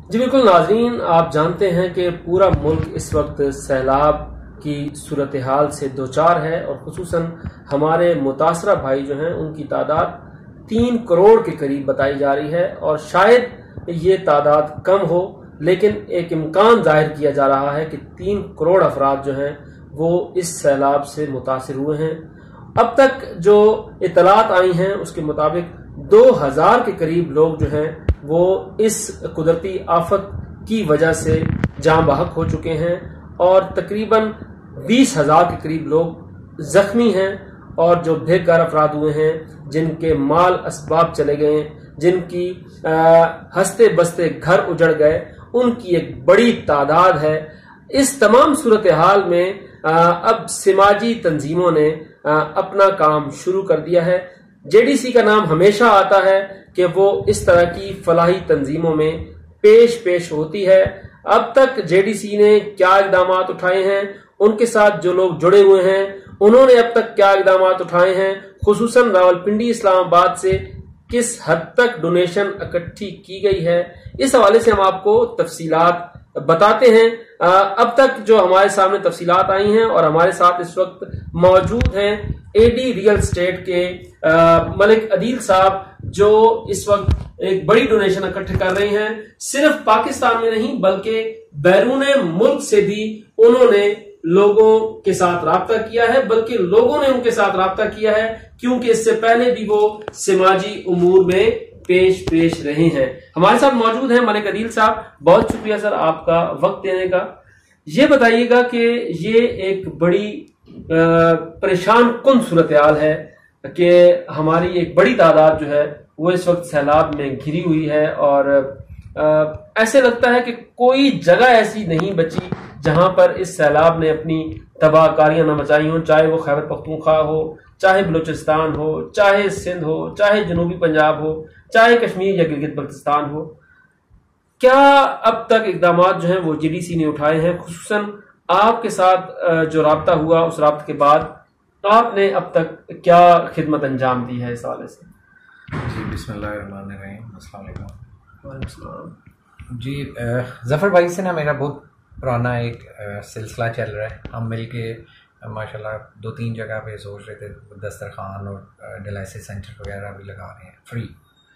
जी बिल्कुल नाजरीन, आप जानते हैं कि पूरा मुल्क इस वक्त सैलाब की सूरत हाल से दो चार है और खुसूसन हमारे मुतासरा भाई जो हैं उनकी तादाद 3 करोड़ के करीब बताई जा रही है और शायद ये तादाद कम हो, लेकिन एक इम्कान जाहिर किया जा रहा है कि 3 करोड़ अफराद जो हैं वो इस सैलाब से मुतासिर हुए हैं। अब तक जो इतलात आई हैं उसके मुताबिक 2000 के करीब लोग जो हैं वो इस कुदरती आफत की वजह से जाँ बहक हो चुके हैं और तकरीबन 20,000 के करीब लोग जख्मी हैं और जो बेघर अफराद हुए हैं, जिनके माल असबाब चले गए, जिनकी हंसते बसते घर उजड़ गए, उनकी एक बड़ी तादाद है। इस तमाम सूरत हाल में अब समाजी तंजीमों ने अपना काम शुरू कर दिया है। जेडीसी का नाम हमेशा आता है कि वो इस तरह की फलाही तंजीमों में पेश होती है। अब तक जेडीसी ने क्या इकदाम उठाए हैं, उनके साथ जो लोग जुड़े हुए हैं उन्होंने अब तक क्या इकदाम उठाए हैं, खुसूसन रावलपिंडी इस्लामाबाद से किस हद तक डोनेशन इकट्ठी की गई है, इस हवाले से हम आपको तफसीलात बताते हैं। अब तक जो हमारे सामने तफसीलात आई हैं और हमारे साथ इस वक्त मौजूद हैं एडी रियल स्टेट के मलिक अदील साहब, जो इस वक्त एक बड़ी डोनेशन इकट्ठे कर रहे हैं। सिर्फ पाकिस्तान में नहीं बल्कि बैरून मुल्क से भी उन्होंने लोगों के साथ राब्ता किया है, बल्कि लोगों ने उनके साथ राब्ता किया है क्योंकि इससे पहले भी वो समाजी उमूर में पेश रहे हैं। हमारे साथ मौजूद हैं मलिक अदील साहब। बहुत शुक्रिया सर आपका वक्त देने का। ये बताइएगा कि ये एक बड़ी परेशान कुन सूरत हाल है कि हमारी एक बड़ी तादाद जो है वो इस वक्त सैलाब में घिरी हुई है और ऐसे लगता है कि कोई जगह ऐसी नहीं बची जहां पर इस सैलाब ने अपनी तबाहकारियां न मचाई हों, चाहे वो खैबर पख्तूनख्वा हो, चाहे बलूचिस्तान हो, चाहे सिंध हो, चाहे जनूबी पंजाब हो, चाहे कश्मीर या गिलगित बल्तिस्तान हो। क्या अब तक इकदाम जो हैं वो जेडीसी ने उठाए हैं? खुसूसन आपके साथ जो राब्ता हुआ उस राब्ते के बाद आपने अब तक क्या खिदमत अंजाम दी है इस हवाले से? जी बिस्मिल्लाहिर्रहमानिर्रहीम, अस्सलाम वालेकुम। जी ज़फ़र भाई से ना मेरा बहुत पुराना एक सिलसिला चल रहा है। हम मिलके माशाल्लाह 2-3 जगह पे सोच रहे थे दस्तरखान और डायलिसिस सेंटर वगैरह भी लगा रहे हैं फ्री।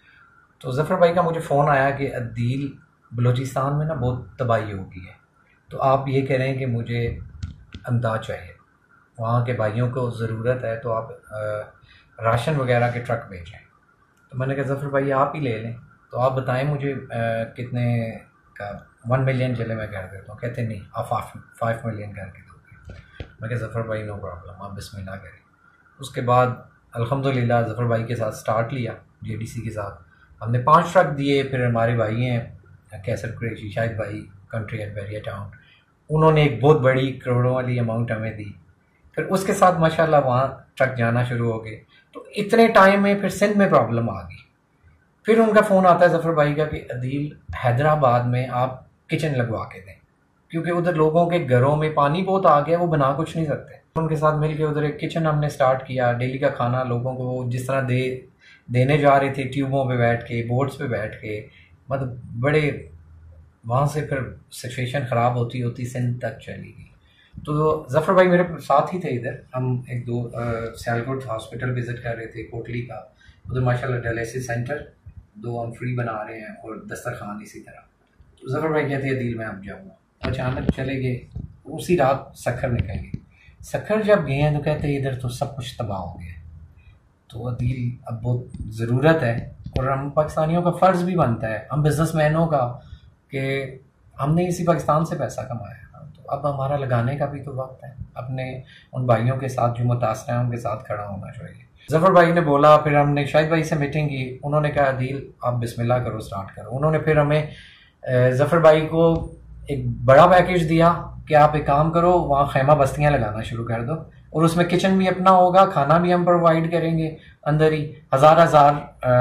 तो ज़फ़र भाई का मुझे फ़ोन आया कि अदील बलूचिस्तान में ना बहुत तबाही हो गई है, तो आप ये कह रहे हैं कि मुझे अमदाद चाहिए, वहाँ के भाइयों को ज़रूरत है, तो आप राशन वगैरह के ट्रक भेजें। तो मैंने कहा ज़फ़र भाई आप ही ले लें, तो आप बताएं मुझे कितने का 1 मिलियन चले मैं कर देता हूँ। कहते नहीं आप 5 मिलियन करके दोगे। मैं कहा ज़फ़र भाई नो प्रॉब्लम, आप बिस्मिल्लाह करें। उसके बाद अल्हम्दुलिल्लाह ज़फ़र भाई के साथ स्टार्ट लिया, जेडीसी के साथ हमने 5 ट्रक दिए। फिर हमारे भाई हैं कैसर कुरैशी शाहिद भाई, कंट्री एट बैरिया टाउन, उन्होंने एक बहुत बड़ी करोड़ों वाली अमाउंट हमें दी। फिर उसके साथ माशाल्लाह वहाँ ट्रक जाना शुरू हो गए। तो इतने टाइम में फिर सिंध में प्रॉब्लम आ गई। फिर उनका फ़ोन आता है ज़फ़र भाई का कि अदील हैदराबाद में आप किचन लगवा के दें, क्योंकि उधर लोगों के घरों में पानी बहुत आ गया, वो बना कुछ नहीं सकते। उनके साथ मिल के उधर एक किचन हमने स्टार्ट किया। डेली का खाना लोगों को वो जिस तरह देने जा रहे थे, ट्यूबों पे बैठ के, बोट्स पे बैठ के, मतलब बड़े वहाँ से फिर सिचुएशन ख़राब होती होती सिंध तक चली गई। तो ज़फ़र भाई मेरे साथ ही थे इधर। हम 1-2 सियालकोट हॉस्पिटल विज़िट कर रहे थे कोटली का, उधर माशाल्लाह डायलिसिस सेंटर 2 हम फ्री बना रहे हैं और दस्तरखान इसी तरह। तो ज़फ़र भाई कहते हैं अदील मैं अब जाऊँगा। अचानक चले गए, उसी रात सक्खर निकल गए। सक्खर जब गए हैं तो कहते हैं इधर तो सब कुछ तबाह हो गया। तो अदील अब बहुत ज़रूरत है और हम पाकिस्तानियों का फ़र्ज़ भी बनता है, हम बिज़नेसमैनों का, कि हमने इसी पाकिस्तान से पैसा कमाया, तो अब हमारा लगाने का भी तो वक्त है। अपने उन भाइयों के साथ जो मुतासर हैं उनके साथ खड़ा होना चाहिए। ज़फ़र भाई ने बोला, फिर हमने शाहिद भाई से मीटिंग की, उन्होंने कहा अदील आप बिस्मिल्लाह करो, स्टार्ट करो। उन्होंने फिर हमें ज़फ़र भाई को एक बड़ा पैकेज दिया कि आप एक काम करो, वहाँ खैमा बस्तियाँ लगाना शुरू कर दो और उसमें किचन भी अपना होगा, खाना भी हम प्रोवाइड करेंगे, अंदर ही हज़ार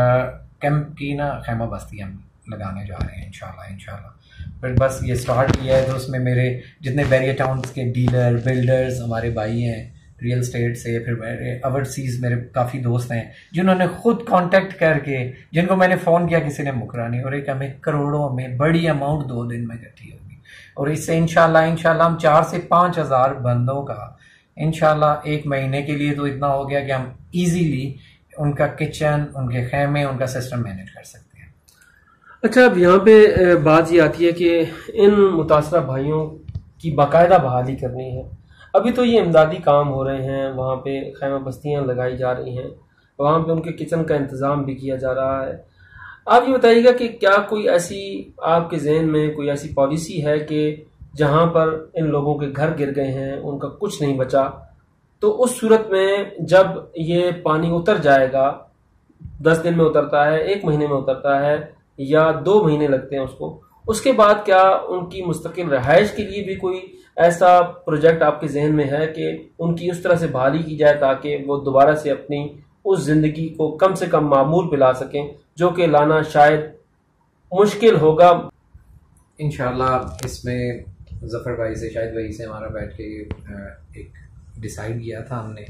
कैंप की ना खैमा बस्तियाँ लगाने जा रहे हैं इंशाल्लाह। फिर बस ये स्टार्ट किया है। तो उसमें मेरे जितने बैरिया टाउन्स के डीलर बिल्डर्स हमारे भाई हैं, रियल स्टेट से, फिर मेरे ओवरसीज़ मेरे काफ़ी दोस्त हैं जिन्होंने खुद कांटेक्ट करके, जिनको मैंने फ़ोन किया किसी ने मुकरा नहीं, और एक हमें करोड़ों में बड़ी अमाउंट 2 दिन में इकट्ठी होगी। और इससे इंशाल्लाह हम 4 से 5 हज़ार बंदों का इंशाल्लाह 1 महीने के लिए तो इतना हो गया कि हम इजीली उनका किचन, उनके खेमे, उनका सिस्टम मैनेज कर सकते हैं। अच्छा, अब यहाँ पे बात ये आती है कि इन मुतासरा भाइयों की बाकायदा बहाली करनी है। अभी तो ये इमदादी काम हो रहे हैं, वहाँ पे खैमा बस्तियाँ लगाई जा रही हैं, वहाँ पे उनके किचन का इंतज़ाम भी किया जा रहा है। आप ये बताइएगा कि क्या कोई ऐसी आपके जहन में कोई ऐसी पॉलिसी है कि जहाँ पर इन लोगों के घर गिर गए हैं, उनका कुछ नहीं बचा, तो उस सूरत में जब ये पानी उतर जाएगा, 10 दिन में उतरता है, 1 महीने में उतरता है या 2 महीने लगते हैं उसको, उसके बाद क्या उनकी मुस्तकिल रहायश के लिए भी कोई ऐसा प्रोजेक्ट आपके जहन में है कि उनकी उस तरह से बहाली की जाए ताकि वो दोबारा से अपनी उस जिंदगी को कम से कम मामूल पे ला सकें, जो कि लाना शायद मुश्किल होगा? इंशाल्लाह इसमें जफ़र भाई से, शायद वही से हमारा बैठ के एक डिसाइड किया था हमने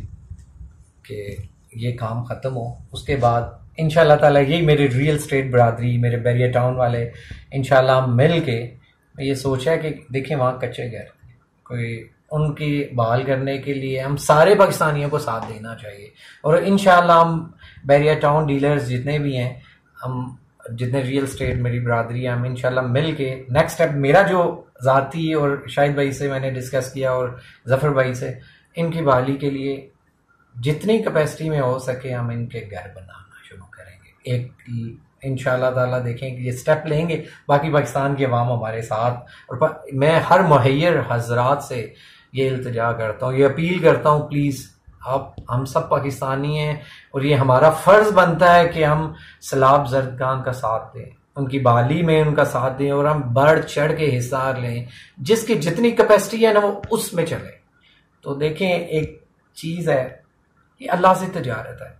कि ये काम ख़त्म हो, उसके बाद इंशाल्लाह ताला यही मेरे रियल स्टेट बरादरी, मेरे बैरिया टाउन वाले इंशाल्लाह मिल के ये सोचा है कि देखें वहाँ कच्चे घर, कोई उनकी बहाल करने के लिए हम सारे पाकिस्तानियों को साथ देना चाहिए। और इंशाल्लाह हम बैरिया टाउन डीलर्स जितने भी हैं, हम जितने रियल स्टेट मेरी बरादरी है, हम इंशाल्लाह मिल के नेक्स्ट स्टेप, मेरा जो ज़ाती और शाहिद भाई से मैंने डिस्कस किया और जफ़र भाई से, इनकी बहाली के लिए जितनी कैपेसिटी में हो सके हम इनके घर बनाना शुरू करेंगे। एक इंशाल्लाह ताला देखें कि ये स्टेप लेंगे, बाकी पाकिस्तान के अवाम हमारे साथ। और मैं हर मुहैयर हजरात से ये इल्तिजा करता हूँ, ये अपील करता हूँ, प्लीज़ आप, हम सब पाकिस्तानी हैं और ये हमारा फ़र्ज़ बनता है कि हम सैलाब ज़रदान का साथ दें, उनकी बहाली में उनका साथ दें और हम बढ़ चढ़ के हिस्सा लें, जिसकी जितनी कैपेसिटी है ना वो उसमें चले। तो देखें, एक चीज़ है कि अल्लाह से तजारत है,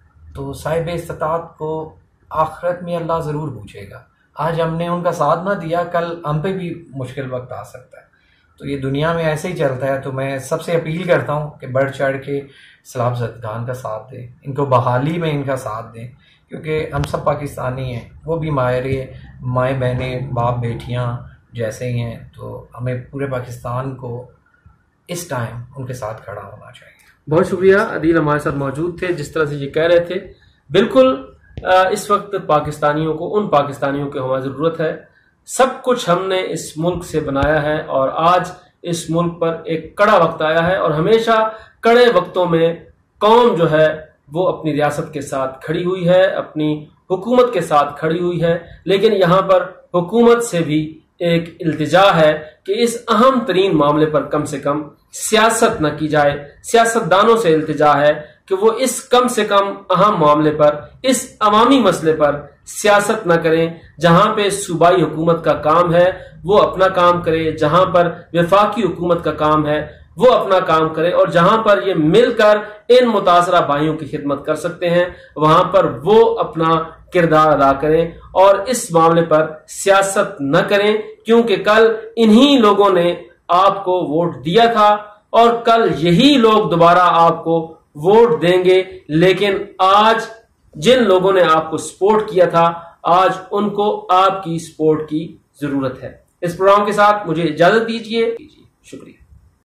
तो साहिब इस्तात को आखिरत में अल्लाह ज़रूर पूछेगा। आज हमने उनका साथ ना दिया, कल हम पे भी मुश्किल वक्त आ सकता है। तो ये दुनिया में ऐसे ही चलता है। तो मैं सबसे अपील करता हूँ कि बढ़ चढ़ के सैलाब ज़रदान का साथ दें, इनको बहाली में इनका साथ दें, क्योंकि हम सब पाकिस्तानी हैं, वो भी माएँ बहनें, बाप बेटियाँ जैसे ही हैं। तो हमें पूरे पाकिस्तान को इस टाइम उनके साथ खड़ा होना चाहिए। बहुत शुक्रिया, अदील हमारे साथ मौजूद थे। जिस तरह से ये कह रहे थे, बिल्कुल इस वक्त पाकिस्तानियों को, उन पाकिस्तानियों की हमारी ज़रूरत है। सब कुछ हमने इस मुल्क से बनाया है और आज इस मुल्क पर एक कड़ा वक्त आया है और हमेशा कड़े वक्तों में कौम जो है वो अपनी रियासत के साथ खड़ी हुई है, अपनी हुकूमत के साथ खड़ी हुई है। लेकिन यहाँ पर हुकूमत से भी एक इल्तिजा है कि इस अहम तरीन मामले पर कम से कम सियासत न की जाए। सियासतदानों से इल्तिजा है कि वो इस कम से कम अहम मामले पर, इस अवामी मसले पर सियासत न करें। जहां पे सूबाई हुकूमत का काम है वो अपना काम करे, जहां पर वफाकी हुकूमत का काम है वो अपना काम करे, और जहां पर ये मिलकर इन मुतासरा भाइयों की खिदमत कर सकते हैं वहां पर वो अपना किरदार अदा करें और इस मामले पर सियासत न करें, क्योंकि कल इन्हीं लोगों ने आपको वोट दिया था और कल यही लोग दोबारा आपको वोट देंगे। लेकिन आज जिन लोगों ने आपको सपोर्ट किया था, आज उनको आपकी सपोर्ट की जरूरत है। इस प्रोग्राम के साथ मुझे इजाजत दीजिए। शुक्रिया।